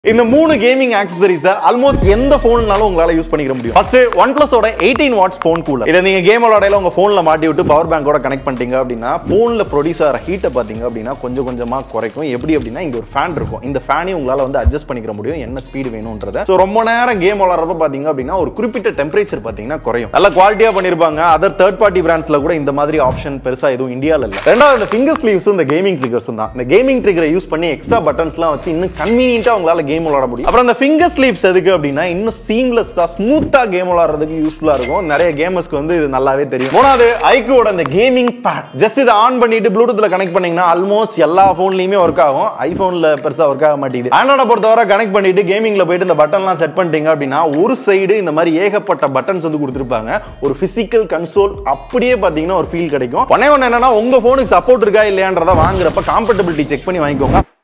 இந்த மூணு gaming accessories almost எந்த போன்னாலும் உங்களால யூஸ் பண்ணிக்க முடியும். ஃபர்ஸ்ட் OnePlus ஓட 18 வாட்ஸ் போன் கூலர். இத நீங்க கேம் விளையாடையில உங்க போன்ல மாட்டி விட்டு பவர் பேங்கோட கனெக்ட் பண்ணிட்டீங்க அப்படின்னா போன்ல ப்ரொடியூஸ் ஆகிற ஹீட்டை பாத்தீங்க அப்படின்னா கொஞ்சம் கொஞ்சமா குறைக்கும். எப்படி அப்படின்னா இங்க ஒரு ஃபேன் இருக்கும். இந்த ஃபேனையும் உங்களால வந்து அட்ஜஸ்ட் பண்ணிக்க முடியும் என்ன ஸ்பீடு வேணும்ன்றத. சோ ரொம்ப நேரம் கேம் விளையாடுறப்ப பாத்தீங்க அப்படின்னா ஒரு குறிப்பிட்ட டெம்பரேச்சர் பாத்தீங்கன்னா குறையும். நல்ல குவாலிட்டியா பண்ணிருப்பாங்க. அதர் தேர்ட் பார்ட்டி பிராண்ட்ஸ்ல கூட இந்த மாதிரி ஆப்ஷன் பெருசா எதுவும் இந்தியால இல்ல. ரெண்டாவது இந்த ஃபிங்கர் ஸ்லீவ்ஸும் இந்த கேமிங் ட்ரிகர்ஸும் தான். இந்த கேமிங் ட்ரிகரை யூஸ் பண்ணி எக்ஸ்ட்ரா பட்டன்ஸ்லாம் வச்சு இன்னும் கன்வீனியன்ட்டா உங்களால கேம் விளையாட முடியும். அப்புறம் இந்த ஃபிங்கர் ஸ்லீவ்ஸ் எதுக்கு அப்படின்னா இன்னும் சீம்லெஸ்ஸா ஸ்மூத்தா கேம் விளையாடுறதுக்கு யூஸ்ஃபுல்லா இருக்கும். நிறைய கேமர்ஸ்க்கு வந்து இது நல்லாவே தெரியும். மூணாவது ஐக்யூவோட இந்த கேமிங் பேட். ஜஸ்ட் இதை ஆன் பண்ணிட்டு ப்ளூடூத்ல கனெக்ட் பண்ணீங்கன்னா ஆல்மோஸ்ட் எல்லா போன்லயுமே ஒர்க் ஆகும். ஐபோன்ல பெருசா ஒர்க் ஆக மாட்டேங்குது. ஆண்ட்ராய்ட பொறுத்தவரை கனெக்ட் பண்ணிட்டு கேமிங்ல போயிட்டு இந்த பட்டன்லாம் செட் பண்ணிட்டீங்க அப்படின்னா ஒரு சைடு இந்த மாதிரி ஏகப்பட்ட பட்டன்ஸ் வந்து கொடுத்துருப்பாங்க. ஒரு பிசிக்கல் கன்சோல் அப்படியே பாத்தீங்கன்னா ஒரு ஃபீல் கிடைக்கும். ஒண்ணே ஒண்ணு என்னன்னா உங்க போனுக்கு சப்போர்ட் இருக்கா இல்லையான்றத வாங்குறப்ப காம்பேட்டபிலிட்டி செக் பண்ணி வாங்கிக்கோங்க.